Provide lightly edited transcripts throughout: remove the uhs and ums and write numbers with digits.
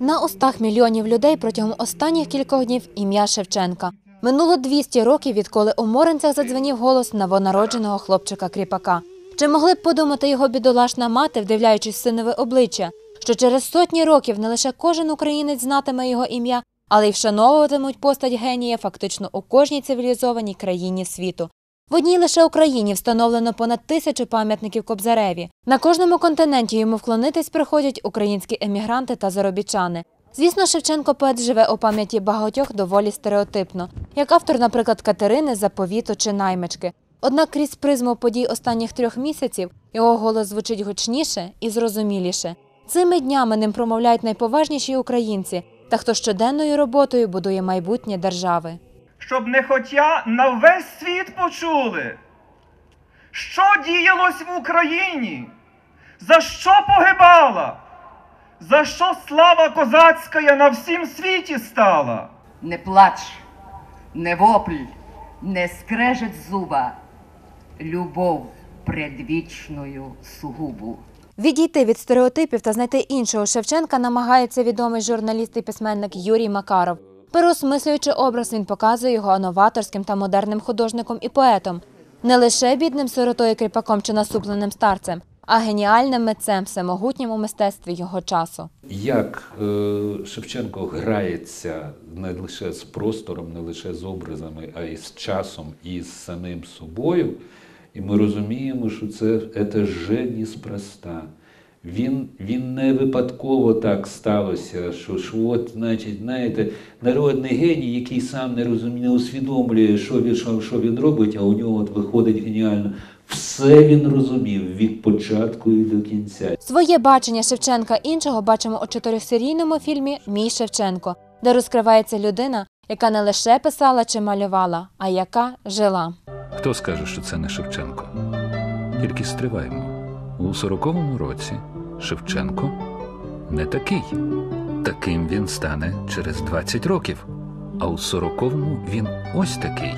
На устах мільйонів людей протягом останніх кількох днів ім'я Шевченка. Минуло 200 років, відколи у Моринцях задзвенів голос новонародженого хлопчика-кріпака. Чи могли б подумати його бідолашна мати, вдивляючись в синове обличчя, що через сотні років не лише кожен українець знатиме його ім'я, але й вшановуватимуть постать генія фактично у кожній цивілізованій країні світу. В одній лише Україні встановлено понад 1000 пам'ятників Кобзареві. На кожному континенті йому вклонитись приходять українські емігранти та заробітчани. Звісно, Шевченко-поет живе у пам'яті багатьох доволі стереотипно, як автор, наприклад, Катерини, Заповіту чи Наймички. Однак крізь призму подій останніх 3 місяців його голос звучить гучніше і зрозуміліше. Цими днями ним промовляють найповажніші українці, та хто щоденною роботою будує майбутнє держави. Щоб не хотя на весь світ почули, що діялось в Україні, за що погибала, за що слава козацька на всім світі стала. Не плач, не вопль, не скрежет зуба, любов предвічною сугубу. Відійти від стереотипів та знайти іншого Шевченка намагається відомий журналіст і письменник Юрій Макаров. Переосмислюючи образ, він показує його новаторським та модерним художником і поетом. Не лише бідним сиротою-кріпаком чи насупленим старцем, а геніальним митцем, всемогутнім у мистецтві його часу. Як Шевченко грається не лише з простором, не лише з образами, а й з часом, і з самим собою. І ми розуміємо, що це вже неспроста. Він не випадково так сталося, що от, значить, знаєте, народний геній, який сам не усвідомлює, що він робить, а у нього от виходить геніально. Все він розумів від початку і до кінця. Своє бачення Шевченка іншого бачимо у 4-серійному фільмі «Мій Шевченко», де розкривається людина, яка не лише писала чи малювала, а яка жила. Хто скаже, що це не Шевченко? Тільки стриваємо. У 40-му році Шевченко не такий. Таким він стане через 20 років. А у 40-му він ось такий.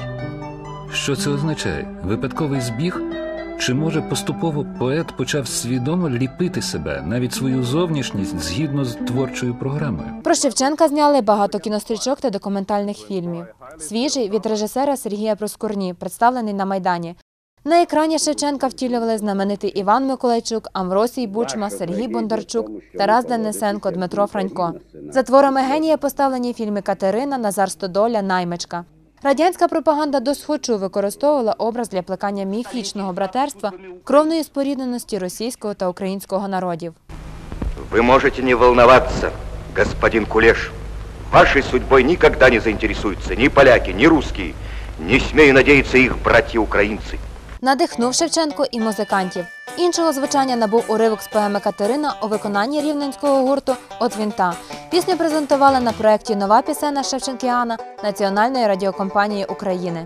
Що це означає? Випадковий збіг? Чи, може, поступово поет почав свідомо ліпити себе, навіть свою зовнішність, згідно з творчою програмою? Про Шевченка зняли багато кінострічок та документальних фільмів. Свіжий від режисера Сергія Проскурні, представлений на Майдані. На екрані Шевченка втілювали знаменитий Іван Миколайчук, Амвросій Бучма, Сергій Бондарчук, Тарас Денисенко, Дмитро Франько. За творами генія поставлені фільми «Катерина», «Назар Стодоля», «Наймичка». Радянська пропаганда досхочу використовувала образ для плекання міфічного братерства, кровної спорідненості російського та українського народів. Ви можете не волноваться, господин Кулеш. Вашей судьбой никогда не заинтересуются ни поляки, ни русские, не смею надеяться их братья-украинцы. Надихнув Шевченко і музикантів. Іншого звучання набув уривок з поеми «Катерина» у виконанні рівненського гурту «От вінта». Пісню презентували на проєкті «Нова пісенна Шевченкіана» Національної радіокомпанії України.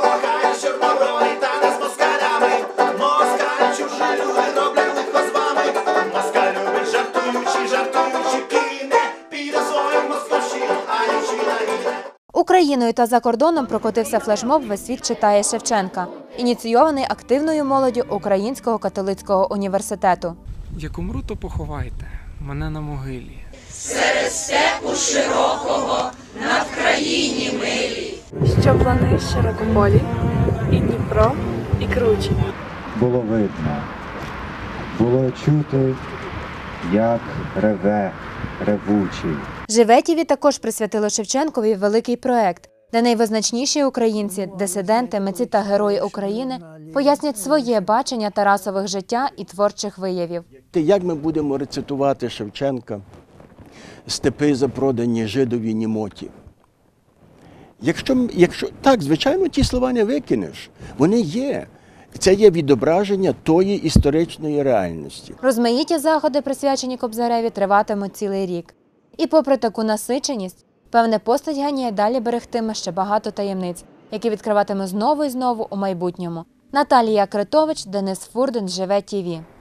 Україною та за кордоном прокотився флешмоб «Весь світ читає Шевченка», ініційований активною молоддю Українського католицького університету. Як умру, то поховайте мене на могилі. Серед степу широкого, на Вкраїні милі. Що плани широкополі, і Дніпро, і кручі. Було видно, було чути, як реве ревучий. Живе ТІВІ також присвятило Шевченкові великий проєкт, де найвизначніші українці, дисиденти, митці та герої України пояснять своє бачення Тарасових життя і творчих виявів. Як ми будемо рецитувати Шевченка «Степи запродані жидові німоті»? Якщо так, звичайно, ті слова не викинеш. Вони є. Це є відображення тої історичної реальності. Розмаїті заходи, присвячені Кобзареві, триватимуть цілий рік. І попри таку насиченість, певне, постать генія далі берегтиме ще багато таємниць, які відкриватиме знову і знову у майбутньому. Наталія Критович, Денис Фурден, Живе ТІВІ.